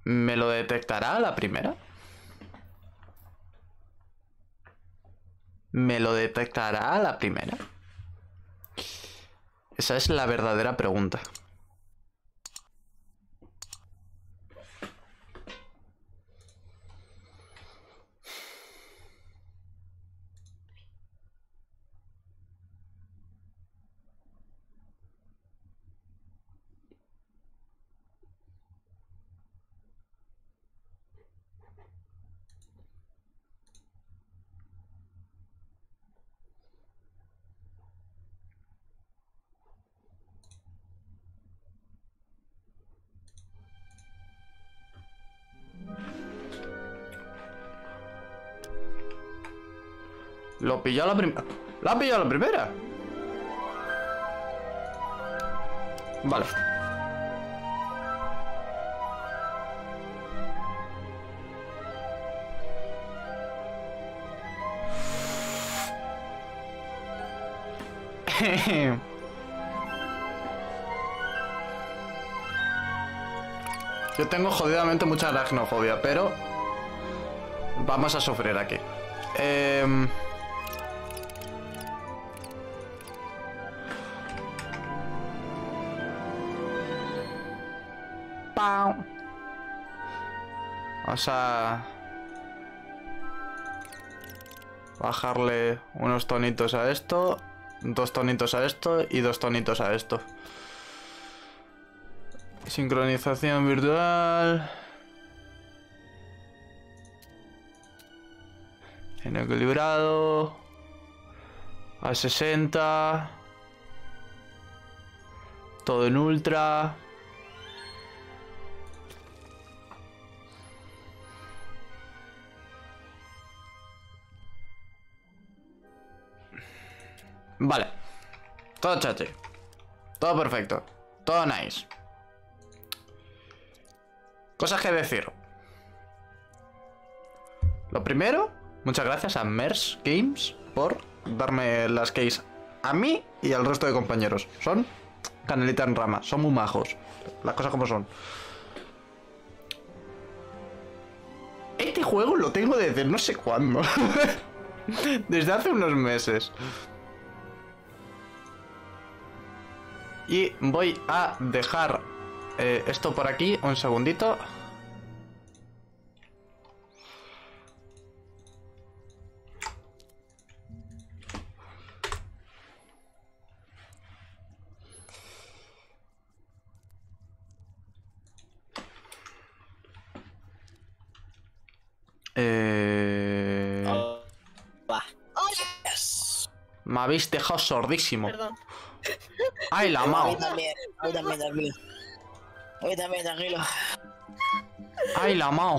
¿Me lo detectará a la primera? ¿Me lo detectará a la primera? Esa es la verdadera pregunta. Lo pilló a la primera. ¿La ha pillado a la primera? Vale. Yo tengo jodidamente mucha aracnofobia, pero vamos a sufrir aquí. ¡Pau! Vamos a bajarle unos tonitos a esto, 2 tonitos a esto y 2 tonitos a esto. Sincronización virtual. En equilibrado. A 60. Todo en ultra. Vale. Todo chachi. Todo perfecto. Todo nice. Cosas que decir. Lo primero, muchas gracias a Mers Games por darme las keys a mí y al resto de compañeros. Son canelita en rama, son muy majos. Las cosas como son. Este juego lo tengo desde no sé cuándo. Desde hace unos meses. Y voy a dejar esto por aquí un segundito. Me habéis dejado sordísimo. Perdón. ¡Ay, la mao! Hoy también, tranquilo. Hoy también, tranquilo. ¡Ay, la mao!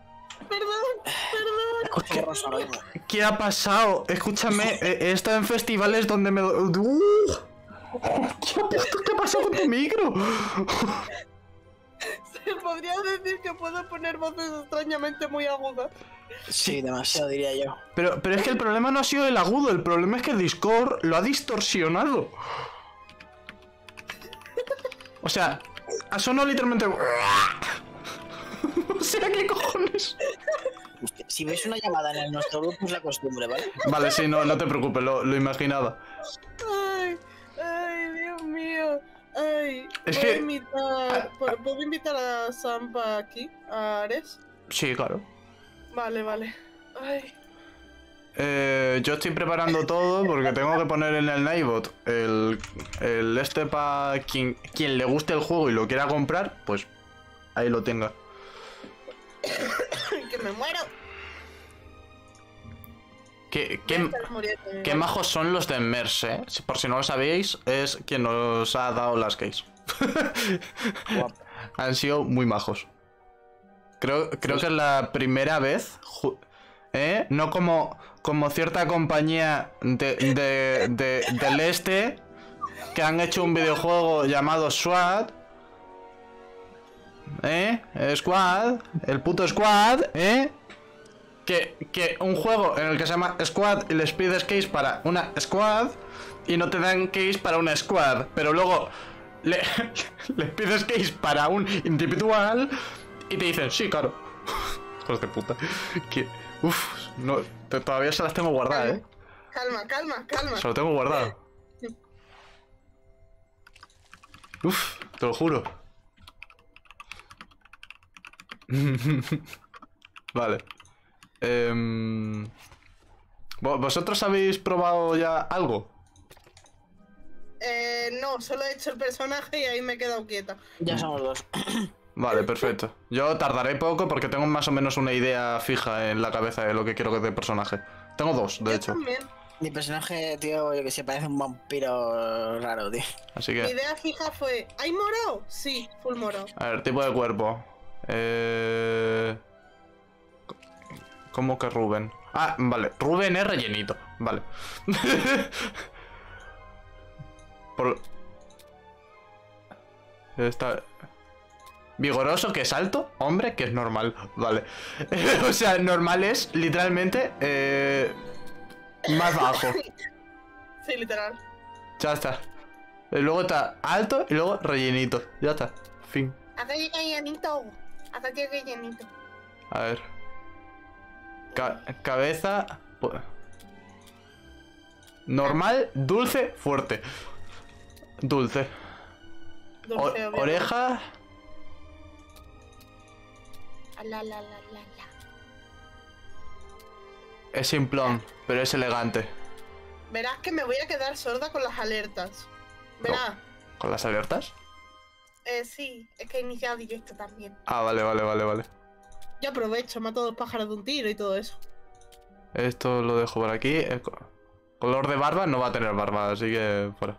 Perdón. ¿Qué ha pasado? Escúchame, he estado en festivales donde me... ¿Qué ha pasado con tu micro? Se podría decir que puedo poner voces extrañamente muy agudas. Sí, demasiado diría yo. Pero es que el problema no ha sido el agudo, el problema es que Discord lo ha distorsionado. O sea, ha sonado literalmente... O sea, ¿qué cojones? Si ves una llamada en nuestro grupo es la costumbre, ¿vale? Vale, sí, no te preocupes, lo imaginaba. Ay, Dios mío. Ay, Es ¿puedo que- invitar, ¿puedo invitar a Sampa aquí? ¿A Ares? Sí, claro. Vale. Ay. Yo estoy preparando todo porque tengo que poner en el Nightbot el este para quien le guste el juego y lo quiera comprar, pues ahí lo tenga. Que me muero. Qué majos son los de Mers, ¿eh? Por si no lo sabéis, es quien nos ha dado las keys. Han sido muy majos. Creo que es la primera vez, no como cierta compañía del este que han hecho un videojuego llamado SWAT. Squad, el puto Squad, que un juego en el que se llama Squad y les pides keys para una Squad y no te dan keys para una Squad, pero luego les pides keys para un individual Y te dicen, sí, claro. Hijos de puta. Que, uf, no, todavía se las tengo guardadas, ¿eh? Calma. Se lo tengo guardado. Uf, te lo juro. Vale. ¿Vosotros habéis probado ya algo? No, solo he hecho el personaje y ahí me he quedado quieta. Ya somos dos. Vale, perfecto. Yo tardaré poco porque tengo más o menos una idea fija en la cabeza de lo que quiero que de personaje. Tengo dos, de Yo hecho. también. Mi personaje, tío, yo que sé, parece un vampiro raro, tío. Así Mi que... idea fija fue, ¿hay morado? Sí, full morado. A ver, tipo de cuerpo. ¿Cómo que Rubén? Ah, vale. Rubén es rellenito. Vale. Por... Está... Vigoroso, que es alto. Hombre, que es normal. Vale. O sea, normal es literalmente más bajo. Sí, literal. Ya está. Y luego está alto y luego rellenito. Ya está. Fin. Acá llega rellenito. A ver. Cabeza. Normal, dulce, fuerte. Dulce. Dulce, obvio. Oreja. La. Es simplón, pero es elegante. Verás que me voy a quedar sorda con las alertas. Verás. ¿Con las alertas? Sí, es que he iniciado directo también. Ah, vale. Yo aprovecho, mato 2 pájaros de un tiro y todo eso. Esto lo dejo por aquí. Color de barba, no va a tener barba, así que fuera.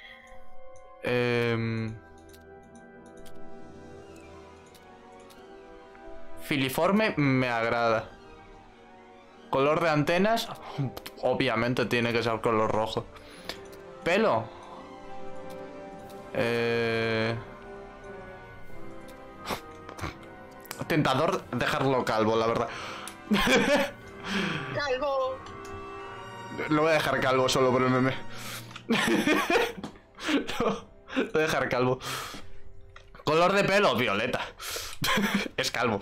Filiforme me agrada. Color de antenas, obviamente tiene que ser color rojo. Pelo. Tentador dejarlo calvo, la verdad. Calvo. Lo voy a dejar calvo solo por el meme. Lo voy a dejar calvo. Color de pelo, violeta. Es calvo.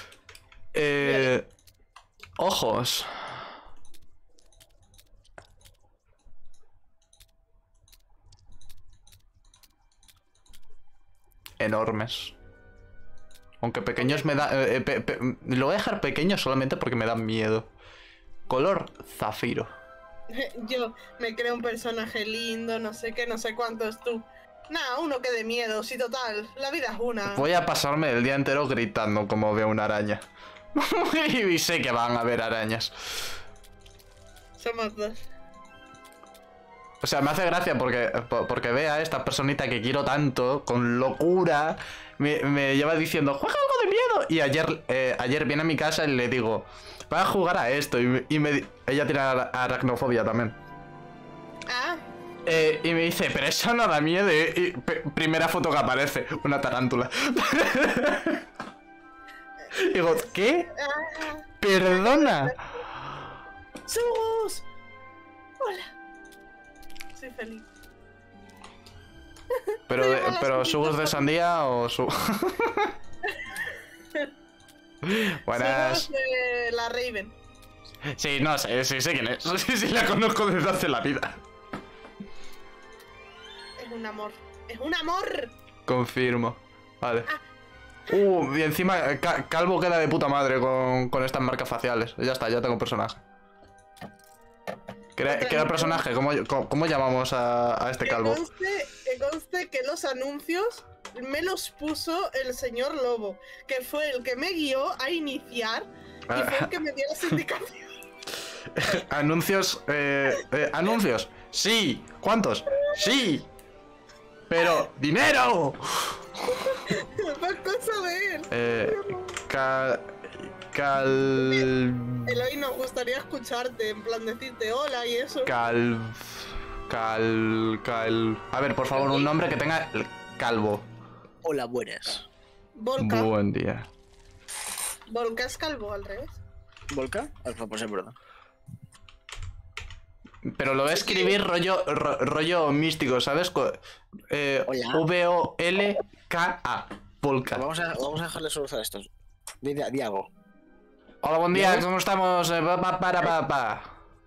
Ojos. Enormes. Aunque pequeños me da... lo voy a dejar pequeño solamente porque me dan miedo. Color zafiro. Yo me creo un personaje lindo, no sé qué, no sé cuánto es tú. Nah, uno que de miedo, sí, total. La vida es una. Voy a pasarme el día entero gritando como veo una araña. Y sé que van a haber arañas. Somos dos. O sea, me hace gracia porque ve a esta personita que quiero tanto, con locura, me lleva diciendo, juega algo de miedo. Y ayer viene a mi casa y le digo, va a jugar a esto. Ella tiene aracnofobia también. Ah, Y me dice, pero eso no da miedo. Y primera foto que aparece, una tarántula. Digo, ¿qué? Perdona. ¡Sus! Hola. Soy feliz. Pero ¿subos de sandía o su...? Buenas. Somos de la Raven. Sí, no sé, sí sé quién es. Sí, la conozco desde hace la vida. Es un amor. ¡Es un amor! Confirmo. Vale. Y encima Calvo queda de puta madre con estas marcas faciales. Ya está, ya tengo personaje. Crea personaje. ¿Cómo llamamos a este Calvo? Que conste que los anuncios me los puso el señor Lobo, que fue el que me guió a iniciar y fue el que me dio las indicaciones. Anuncios. Anuncios. Sí. ¿Cuántos? Sí. Pero ¡dinero! Fue cosa de él. Eloy, nos gustaría escucharte, en plan decirte hola y eso. A ver, por favor, un nombre que tenga Calvo. Hola, buenas. Volca. Buen día. Volca es calvo, al revés. ¿Volca? Pues es verdad. Pero lo voy a escribir rollo místico, ¿sabes? Hola. Volka. Vamos a dejarle solucionar esto. Di algo. Hola, buen día, ¿Diego? ¿cómo estamos? Pa.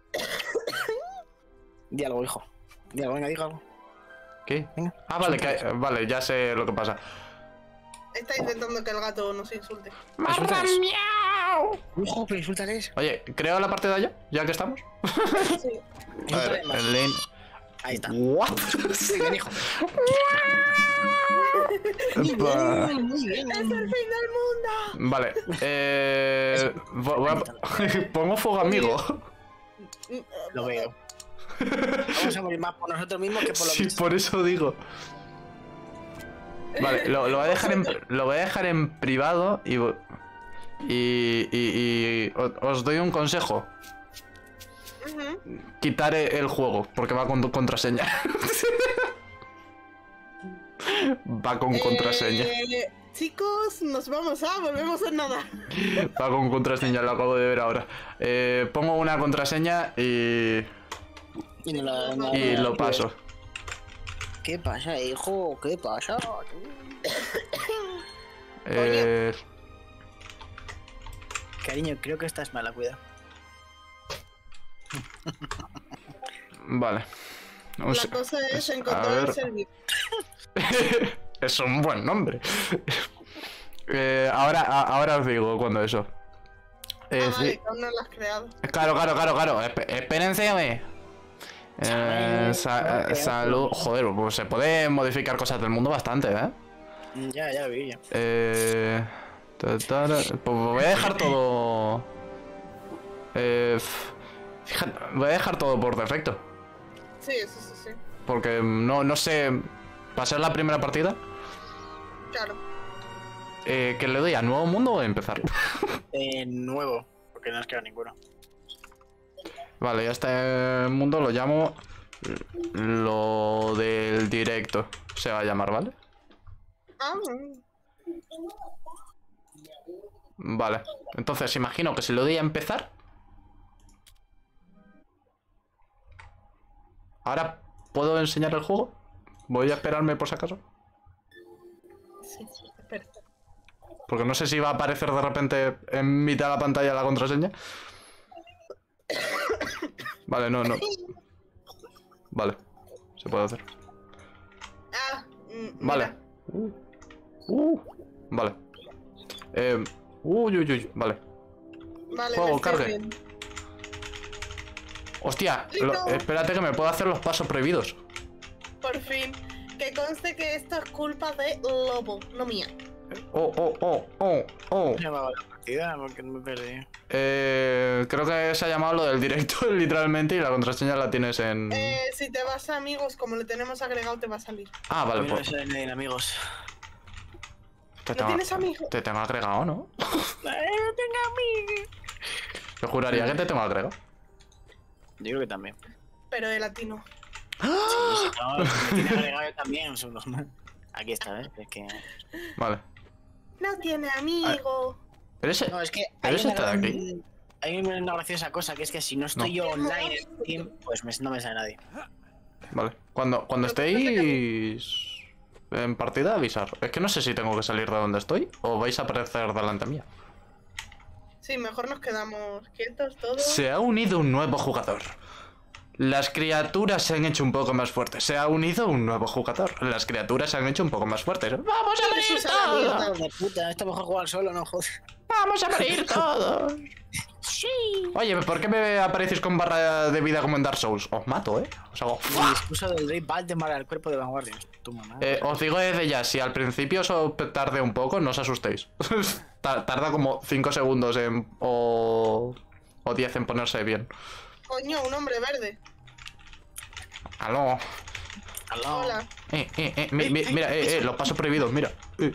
Di algo, hijo. Di algo, venga, diga algo. ¿Qué? Venga, Ah, vale, suéltales. vale, ya sé lo que pasa. Está intentando que el gato nos insulte. Insultales. Hijo, pero insúltales. Oye, creo la partida ya que estamos. Sí. A ver, Insúltales más. el lane. Ahí está. What? Muy bien, hijo. Pa- Muy bien. ¡Es el fin del mundo! Vale, pongo fuego amigo. Lo veo. Vamos a morir más por nosotros mismos que por los Sí, bichos. por eso digo. Vale, lo voy a dejar en privado y os doy un consejo. Ujú. Quitar el juego, porque va con contraseña. Va con contraseña. Chicos, nos vamos volvemos en nada. Va con contraseña, lo acabo de ver ahora. Pongo una contraseña y lo paso. ¿Qué pasa, hijo? ¿Qué pasa? Cariño, creo que estás mala, cuida. Vale. Un La se- cosa es a encontrar ver. el servidor. Es un buen nombre. Ahora os digo cuando eso. Vale, Sí. que aún no lo has creado. Claro. Espérense. Salud. Joder, pues se puede modificar cosas del mundo bastante, ¿eh? Ya lo vi, ya. Pues voy a dejar todo. Fíjate, voy a dejar todo por defecto. Sí. Porque no sé. ¿Pasar la primera partida? Claro. ¿Que le doy a nuevo mundo o a empezar? Nuevo, porque no has creado ninguno. Vale, ya este mundo lo llamo lo del directo. Se va a llamar, ¿vale? Ah, Vale. Entonces, imagino que si lo doy a empezar. Ahora, ¿puedo enseñar el juego? Voy a esperarme por si acaso. sí, espera. Porque no sé si va a aparecer de repente en mitad de la pantalla la contraseña. Vale, no. Vale, se puede hacer. Ah, Vale. Vale. Vale. Vale, Juego, me estoy cargue. viendo. Hostia, Listo. espérate que me puedo hacer los pasos prohibidos. Por fin. Que conste que esto es culpa de Lobo, no mía. ¿Cómo se llamaba la partida? Porque no me perdí. Creo que se ha llamado lo del directo literalmente y la contraseña la tienes en... Si te vas a amigos, como le tenemos agregado, te va a salir. Ah, vale, A mí no me pues salen nadie, amigos. ¿No tienes amigos? te tengo agregado, ¿no? No tengo amigos. Yo juraría que te tengo agregado. Yo creo que también. Pero de latino. Sí, no, me tiene agregado yo también. Aquí está, ¿ves? Es que... Vale. No tiene amigo. Pero ese... No, es que ¿Pero hay ese una, está de aquí? hay una graciosa cosa, que es que si no estoy No. yo online en Steam, pues no me sale nadie. Vale. Cuando estéis en partida, avisar. Es que no sé si tengo que salir de donde estoy o vais a aparecer delante mía. Sí, mejor nos quedamos quietos todos. Se ha unido un nuevo jugador. Las criaturas se han hecho un poco más fuertes. Se ha unido un nuevo jugador. Las criaturas se han hecho un poco más fuertes. ¡Vamos a morir Eso es a la mierda. todos! De puta, esto mejor jugar solo, no joder. ¡Vamos a morir todos! Sí. Oye, ¿por qué me aparecéis con barra de vida como en Dark Souls? Os mato, ¿eh? Os hago... El discurso del rey Valdemar al cuerpo de Vanguardia. Tu mamá. Os digo desde ya, si al principio os tarde un poco, no os asustéis. Tarda como 5 segundos o 10 en ponerse bien. Coño, un hombre verde. Aló. Aló. Hola. Mira, los pasos prohibidos, mira.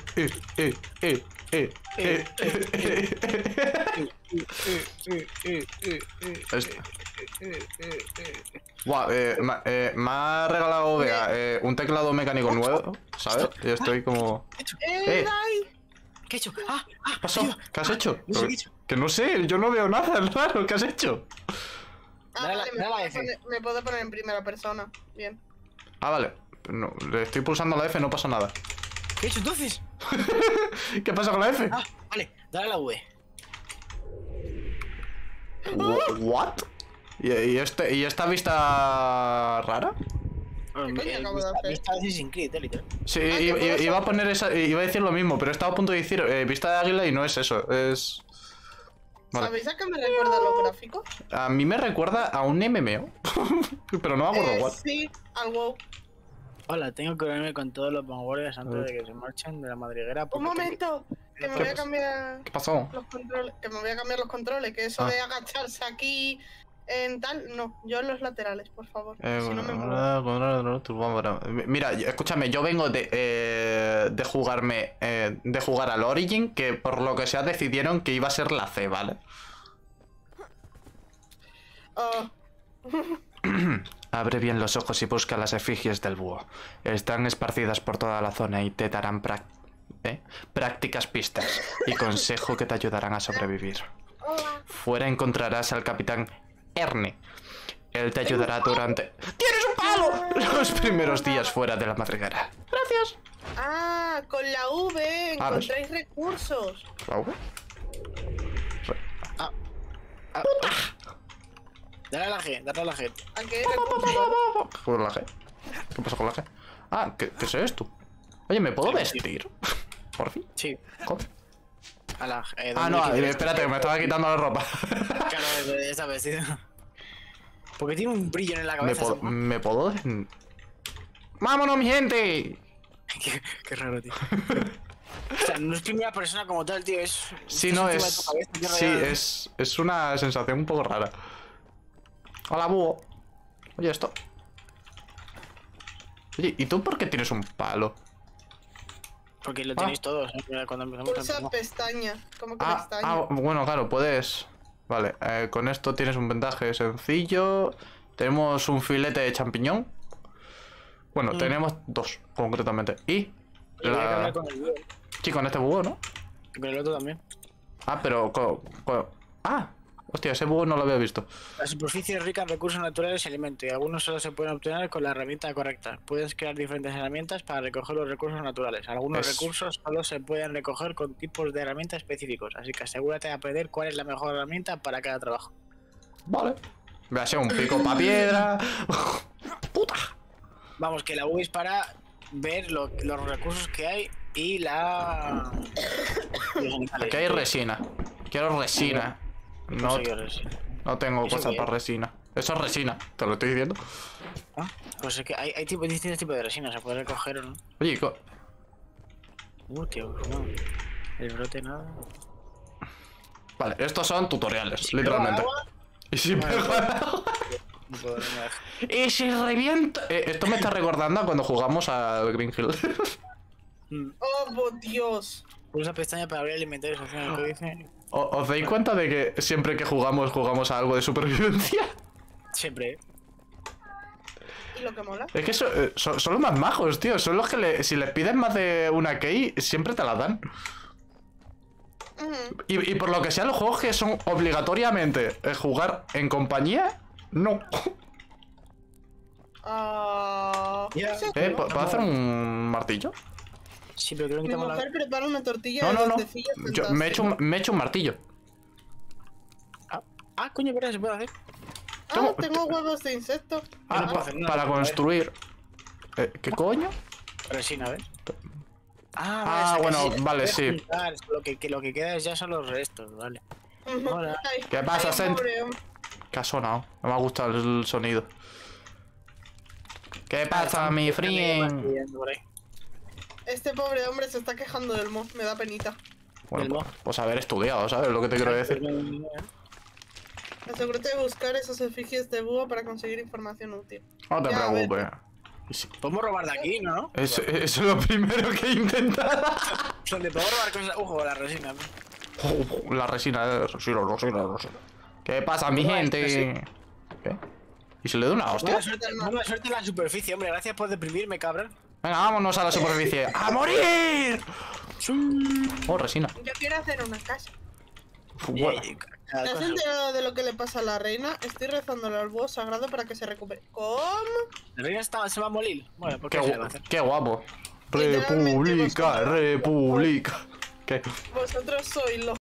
Guau, me ha regalado Bea un teclado mecánico nuevo, ¿sabes? Y estoy como... Dai. ¿Qué he hecho? ¿Qué pasó? ¿Qué has hecho? No sé qué he hecho. Que no sé, yo no veo nada raro. ¿Qué has hecho? Ah, Dale vale, la F. me puedo poner en primera persona. Bien. Ah, vale. No, le estoy pulsando la F, no pasa nada. ¿Qué he hecho entonces? ¿Qué pasa con la F? Vale. Dale a la V. ¿What? ¿Y esta vista rara? coño acabo de hacer? Vista de Assassin's Creed, literal. Sí, ¿qué pasa? iba a poner esa, iba a decir lo mismo, pero estaba a punto de decir vista de águila y no es eso, es... Vale. ¿Sabéis a qué me recuerda los gráficos? A mí me recuerda a un MMO, pero no me acuerdo cuál. Sí, al WoW. Hola, tengo que unirme con todos los vanguardias antes de que se marchen de la madriguera. Un momento, que me voy a cambiar ¿Qué pasó? los controles. Que me voy a cambiar los controles, que eso de agacharse aquí en tal. No, yo en los laterales, por favor. Si no me muevo. Mira, escúchame, yo vengo de jugarme, de jugar al Origin, que por lo que sea decidieron que iba a ser la C, ¿vale? Ah, Abre bien los ojos y busca las efigies del búho. Están esparcidas por toda la zona y te darán prácticas pistas y consejo que te ayudarán a sobrevivir. Fuera encontrarás al capitán Ernie. Él te ayudará durante... ¡Tienes un palo! Los primeros días fuera de la madriguera. Gracias. ah, con la V encontráis recursos. ¿La V? Dale a la G, dale a la G. ¿A qué recursos? ¿Con la G? ¿Qué pasa con la G? Ah, ¿qué es esto? Oye, ¿me puedo vestir? ¿Por fin? Sí. Joder. A la G. Ah, no, espérate, que me estaba quitando la ropa. Claro, está vestido. Porque tiene un brillo en la cabeza. ¿Me puedo...? ¡Vámonos, mi gente! Qué raro, tío. O sea, no es primera persona como tal, tío. Es. Sí, no, es... Sí, es una sensación un poco rara. Hola, búho. Oye, esto... Oye, ¿y tú por qué tienes un palo? Porque lo tenéis todos. Cuando empezamos Pulsa pestaña. ¿Cómo que pestaña? Bueno, claro, puedes... Vale, con esto tienes un vendaje sencillo. Tenemos un filete de champiñón. Bueno, tenemos dos, concretamente. Y... Sí, con este búho, ¿no? Con el otro también. Ah, pero... Hostia, ese búho no lo había visto. La superficie es rica en recursos naturales y alimentos, y algunos solo se pueden obtener con la herramienta correcta. Puedes crear diferentes herramientas para recoger los recursos naturales. Algunos recursos solo se pueden recoger con tipos de herramienta específicos, así que asegúrate de aprender cuál es la mejor herramienta para cada trabajo. Vale. Voy a hacer un pico para piedra. ¡Puta! Vamos, que la U es para ver los recursos que hay y la... Aquí hay resina. Quiero resina. No tengo cosas para resina. Eso es resina, te lo estoy diciendo. ¿Ah? Pues es que hay distintos tipos de resina, se puede recoger o no. Oye, Tío, no. El brote nada. Vale, estos son tutoriales, Si literalmente. pego agua, Y si pego agua. no puedo, no me deja. Y si revienta. Esto me está recordando a cuando jugamos al Green Hill. Oh, por Dios. Pulsa pestaña para abrir el inventario social del códice. ¿Os dais cuenta de que siempre que jugamos a algo de supervivencia? Siempre. ¿Y lo que mola? Es que son los más majos, tío. Son los que si les pides más de una key, siempre te la dan. Y por lo que sea, los juegos que son obligatoriamente jugar en compañía, no. ¿Puedo hacer un martillo? Sí, pero creo que Mi quitamos mujer prepara una tortilla No. de lentecillas Yo me he hecho un martillo. coño, ¿verdad? Se puede hacer. Tengo huevos de insecto. no puedo hacer nada, Para construir. ¿Qué coño? Resina, ¿ves? Bueno, vale, sí. Lo que queda ya son los restos, vale. Hola. Ay, ¿Qué pasa, ay, Sent? pobre hombre. ¿Qué ha sonado? No me ha gustado el sonido. ¿Qué pasa, mi friend? Este pobre hombre se está quejando del mod, me da penita. Bueno, pues haber estudiado, ¿sabes lo que te quiero decir? Asegúrate de buscar esos efigies de búho para conseguir información útil. No te Ya, a ver. preocupes. Podemos robar de aquí, ¿no? Eso es lo primero que he intentado. Donde puedo robar cosas. Ojo, la resina. La resina. ¿Qué pasa, mi gente? ¿Qué? ¿Y se le da una hostia? Buena suerte en la superficie, hombre. Gracias por deprimirme, cabrón. Venga, vámonos a la superficie. ¡A morir! Oh, resina. Yo quiero hacer una casa. Bueno. ¿Te has enterado de lo que le pasa a la reina? Estoy rezándole al búho sagrado para que se recupere. ¿Cómo? La reina se va a morir. Bueno, ¿por qué se va a hacer? Qué guapo. Literalmente República. ¿Qué? Vosotros sois los